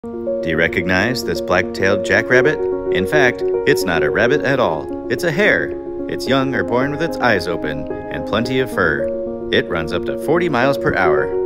Do you recognize this black-tailed jackrabbit? In fact, it's not a rabbit at all. It's a hare. Its young are born with its eyes open and plenty of fur. It runs up to 40 miles per hour.